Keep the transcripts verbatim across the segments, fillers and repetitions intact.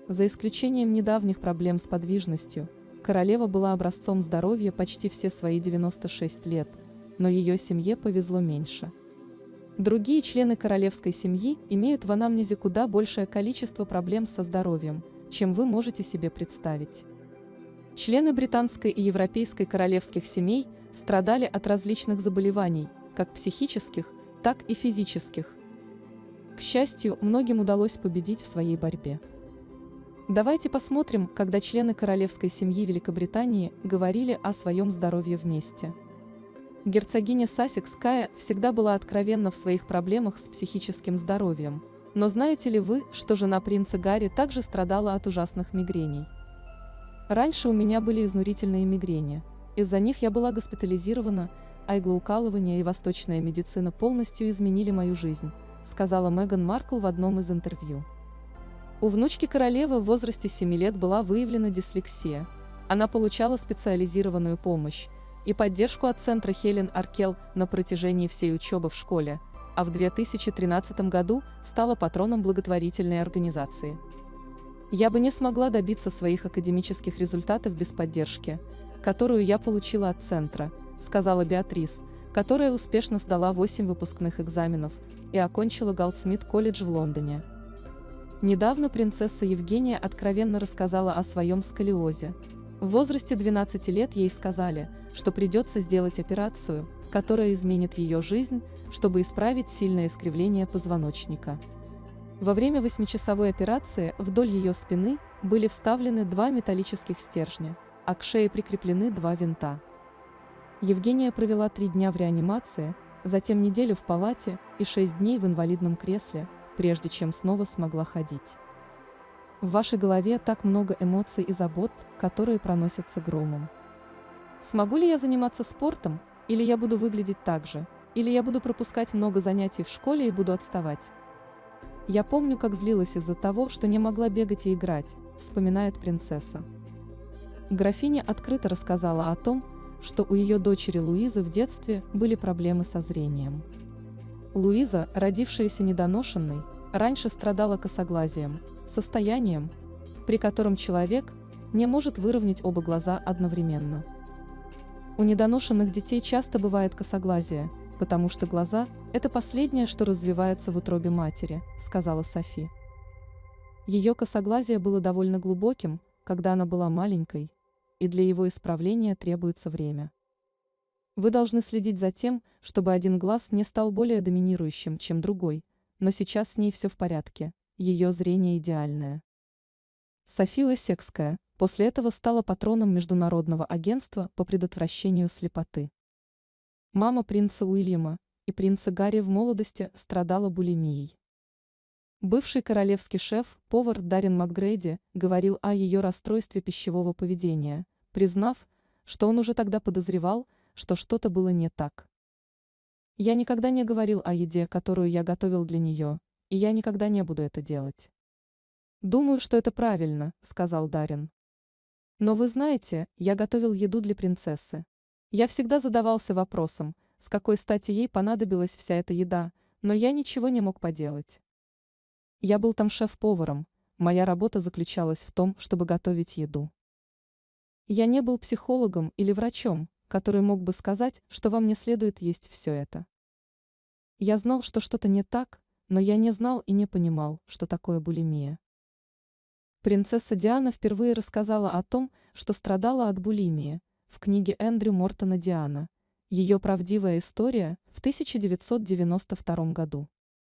За исключением недавних проблем с подвижностью, королева была образцом здоровья почти все свои девяносто шесть лет, но ее семье повезло меньше. Другие члены королевской семьи имеют в анамнезе куда большее количество проблем со здоровьем, чем вы можете себе представить. Члены британской и европейской королевских семей страдали от различных заболеваний, как психических, так и физических. К счастью, многим удалось победить в своей борьбе. Давайте посмотрим, когда члены королевской семьи Великобритании говорили о своем здоровье вместе. Герцогиня Сассекская всегда была откровенна в своих проблемах с психическим здоровьем, но знаете ли вы, что жена принца Гарри также страдала от ужасных мигрений? Раньше у меня были изнурительные мигрени, из-за них я была госпитализирована, а иглоукалывание и восточная медицина полностью изменили мою жизнь, сказала Меган Маркл в одном из интервью. У внучки королевы в возрасте семи лет была выявлена дислексия. Она получала специализированную помощь и поддержку от центра Хелен Аркел на протяжении всей учебы в школе, а в две тысячи тринадцатом году стала патроном благотворительной организации. Я бы не смогла добиться своих академических результатов без поддержки, которую я получила от центра, сказала Беатрис, которая успешно сдала восемь выпускных экзаменов и окончила Голдсмит колледж в Лондоне. Недавно принцесса Евгения откровенно рассказала о своем сколиозе. В возрасте двенадцати лет ей сказали, что придется сделать операцию, которая изменит ее жизнь, чтобы исправить сильное искривление позвоночника. Во время восьмичасовой операции вдоль ее спины были вставлены два металлических стержня, а к шее прикреплены два винта. Евгения провела три дня в реанимации, затем неделю в палате и шесть дней в инвалидном кресле, прежде чем снова смогла ходить. В вашей голове так много эмоций и забот, которые проносятся громом. Смогу ли я заниматься спортом, или я буду выглядеть так же, или я буду пропускать много занятий в школе и буду отставать? Я помню, как злилась из-за того, что не могла бегать и играть, вспоминает принцесса. Графиня открыто рассказала о том, что у ее дочери Луизы в детстве были проблемы со зрением. Луиза, родившаяся недоношенной, раньше страдала косоглазием, состоянием, при котором человек не может выровнять оба глаза одновременно. У недоношенных детей часто бывает косоглазие, потому что глаза – это последнее, что развивается в утробе матери, сказала Софи. Ее косоглазие было довольно глубоким, когда она была маленькой, и для его исправления требуется время. Вы должны следить за тем, чтобы один глаз не стал более доминирующим, чем другой, но сейчас с ней все в порядке, ее зрение идеальное. Софи Уэссекская после этого стала патроном Международного агентства по предотвращению слепоты. Мама принца Уильяма и принца Гарри в молодости страдала булимией. Бывший королевский шеф, повар Даррен Макгрейди, говорил о ее расстройстве пищевого поведения, признав, что он уже тогда подозревал, что что-то было не так. «Я никогда не говорил о еде, которую я готовил для нее, и я никогда не буду это делать. Думаю, что это правильно», — сказал Даррен. «Но вы знаете, я готовил еду для принцессы. Я всегда задавался вопросом, с какой стати ей понадобилась вся эта еда, но я ничего не мог поделать. Я был там шеф-поваром, моя работа заключалась в том, чтобы готовить еду. Я не был психологом или врачом, который мог бы сказать, что вам не следует есть все это. Я знал, что что-то не так, но я не знал и не понимал, что такое булимия». Принцесса Диана впервые рассказала о том, что страдала от булимии, в книге Эндрю Мортона «Диана. Ее правдивая история» в тысяча девятьсот девяносто втором году.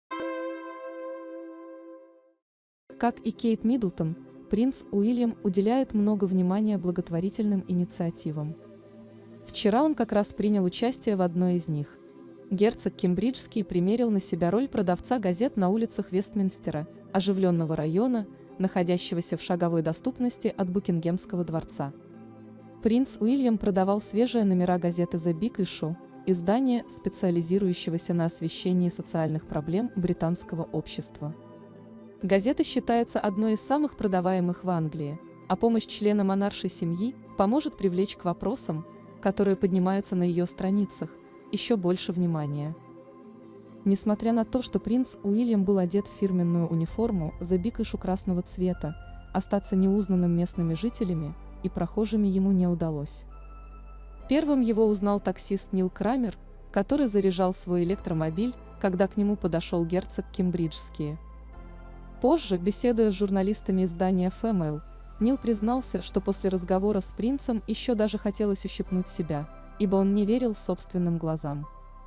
Как и Кейт Миддлтон, принц Уильям уделяет много внимания благотворительным инициативам. Вчера он как раз принял участие в одной из них. Герцог Кембриджский примерил на себя роль продавца газет на улицах Вестминстера, оживленного района, находящегося в шаговой доступности от Букингемского дворца. Принц Уильям продавал свежие номера газеты The Big Issue, издания, специализирующегося на освещении социальных проблем британского общества. Газета считается одной из самых продаваемых в Англии, а помощь члена монаршей семьи поможет привлечь к вопросам, которые поднимаются на ее страницах, еще больше внимания. Несмотря на то, что принц Уильям был одет в фирменную униформу The Big Issue красного цвета, остаться неузнанным местными жителями и прохожими ему не удалось. Первым его узнал таксист Нил Крамер, который заряжал свой электромобиль, когда к нему подошел герцог Кембриджский. Позже, беседуя с журналистами издания Female, Нил признался, что после разговора с принцем еще даже хотелось ущипнуть себя, ибо он не верил собственным глазам.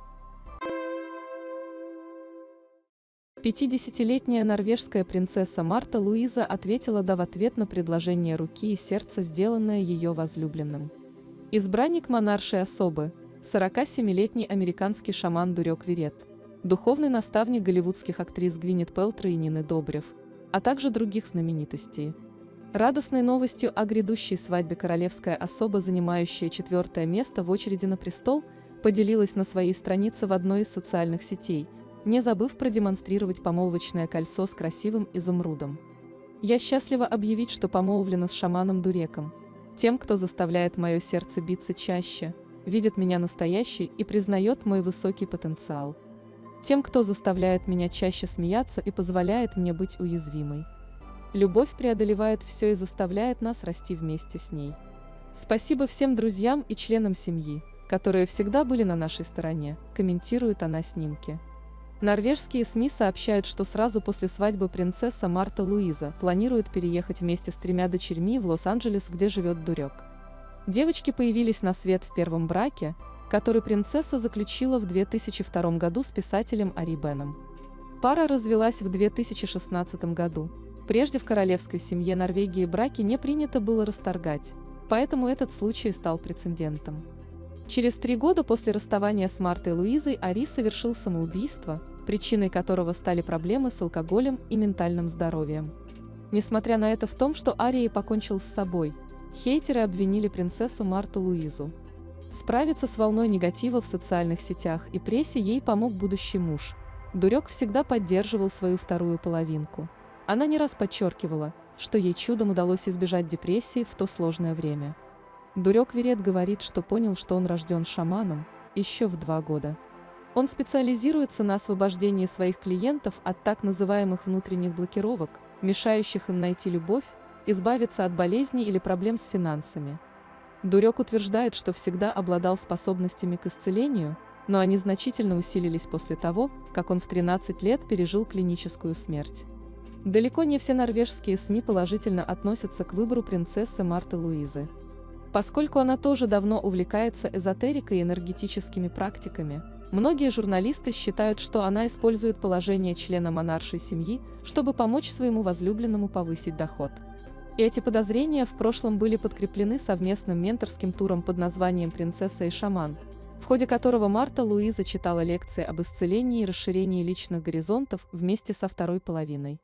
пятидесятилетняя норвежская принцесса Марта Луиза ответила «да» в ответ на предложение руки и сердца, сделанное ее возлюбленным. Избранник монаршей особы, сорокасемилетний американский шаман Дурек Вирет, духовный наставник голливудских актрис Гвинет Пэлтроу и Нины Добрев, а также других знаменитостей. Радостной новостью о грядущей свадьбе королевская особа, занимающая четвертое место в очереди на престол, поделилась на своей странице в одной из социальных сетей, не забыв продемонстрировать помолвочное кольцо с красивым изумрудом. «Я счастлива объявить, что помолвлена с шаманом Дуреком, тем, кто заставляет мое сердце биться чаще, видит меня настоящей и признает мой высокий потенциал. Тем, кто заставляет меня чаще смеяться и позволяет мне быть уязвимой. Любовь преодолевает все и заставляет нас расти вместе с ней. Спасибо всем друзьям и членам семьи, которые всегда были на нашей стороне», комментирует она снимки. Норвежские СМИ сообщают, что сразу после свадьбы принцесса Марта Луиза планирует переехать вместе с тремя дочерьми в Лос-Анджелес, где живет Дурек. Девочки появились на свет в первом браке, который принцесса заключила в две тысячи втором году с писателем Ари Беном. Пара развелась в две тысячи шестнадцатом году. Прежде в королевской семье Норвегии браки не принято было расторгать, поэтому этот случай стал прецедентом. Через три года после расставания с Мартой Луизой Ари совершил самоубийство, причиной которого стали проблемы с алкоголем и ментальным здоровьем. Несмотря на это, в том, что Ари покончил с собой, хейтеры обвинили принцессу Марту Луизу. Справиться с волной негатива в социальных сетях и прессе ей помог будущий муж. Дурек всегда поддерживал свою вторую половинку. Она не раз подчеркивала, что ей чудом удалось избежать депрессии в то сложное время. Дурек Вирет говорит, что понял, что он рожден шаманом, еще в два года. Он специализируется на освобождении своих клиентов от так называемых внутренних блокировок, мешающих им найти любовь, избавиться от болезней или проблем с финансами. Дурек утверждает, что всегда обладал способностями к исцелению, но они значительно усилились после того, как он в тринадцать лет пережил клиническую смерть. Далеко не все норвежские СМИ положительно относятся к выбору принцессы Марты Луизы. Поскольку она тоже давно увлекается эзотерикой и энергетическими практиками, многие журналисты считают, что она использует положение члена монаршей семьи, чтобы помочь своему возлюбленному повысить доход. И эти подозрения в прошлом были подкреплены совместным менторским туром под названием «Принцесса и шаман», в ходе которого Марта Луиза читала лекции об исцелении и расширении личных горизонтов вместе со второй половиной.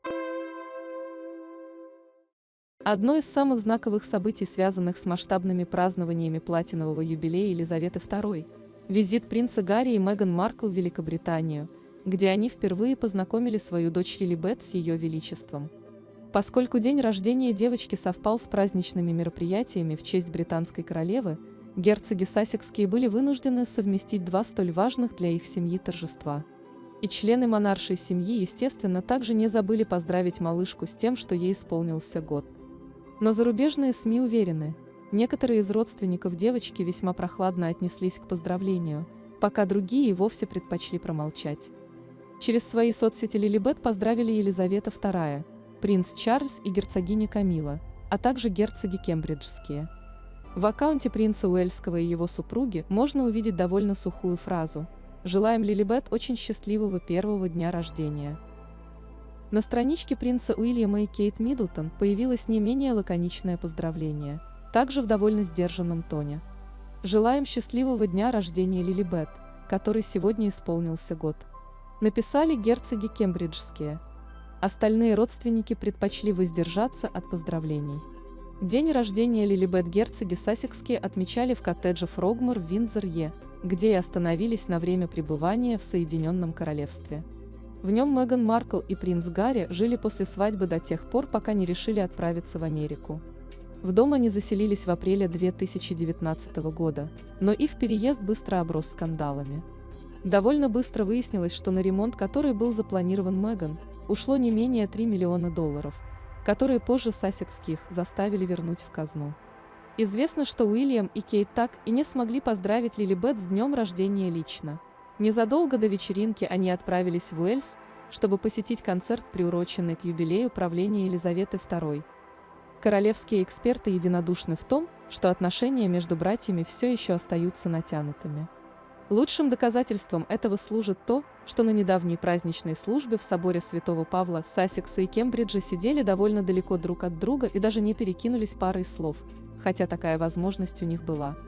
Одно из самых знаковых событий, связанных с масштабными празднованиями платинового юбилея Елизаветы второй, визит принца Гарри и Меган Маркл в Великобританию, где они впервые познакомили свою дочь Лилибет с ее величеством. Поскольку день рождения девочки совпал с праздничными мероприятиями в честь британской королевы, герцоги Сассекские были вынуждены совместить два столь важных для их семьи торжества. И члены монаршей семьи, естественно, также не забыли поздравить малышку с тем, что ей исполнился год. Но зарубежные СМИ уверены, некоторые из родственников девочки весьма прохладно отнеслись к поздравлению, пока другие и вовсе предпочли промолчать. Через свои соцсети Лилибет поздравили Елизавета вторая, принц Чарльз и герцогиня Камила, а также герцоги Кембриджские. В аккаунте принца Уэльского и его супруги можно увидеть довольно сухую фразу «Желаем Лилибет очень счастливого первого дня рождения». На страничке принца Уильяма и Кейт Миддлтон появилось не менее лаконичное поздравление, также в довольно сдержанном тоне. «Желаем счастливого дня рождения Лилибет, который сегодня исполнился год», написали герцоги Кембриджские. Остальные родственники предпочли воздержаться от поздравлений. День рождения Лилибет герцоги Сассекские отмечали в коттедже Фрогмор в Виндзоре, где и остановились на время пребывания в Соединенном Королевстве. В нем Меган Маркл и принц Гарри жили после свадьбы до тех пор, пока не решили отправиться в Америку. В дом они заселились в апреле две тысячи девятнадцатого года, но их переезд быстро оброс скандалами. Довольно быстро выяснилось, что на ремонт, который был запланирован Меган, ушло не менее трёх миллионов долларов, которые позже сассекских заставили вернуть в казну. Известно, что Уильям и Кейт так и не смогли поздравить Лилибет с днем рождения лично. Незадолго до вечеринки они отправились в Уэльс, чтобы посетить концерт, приуроченный к юбилею правления Елизаветы второй. Королевские эксперты единодушны в том, что отношения между братьями все еще остаются натянутыми. Лучшим доказательством этого служит то, что на недавней праздничной службе в соборе Святого Павла Сассекса и Кембриджа сидели довольно далеко друг от друга и даже не перекинулись парой слов, хотя такая возможность у них была.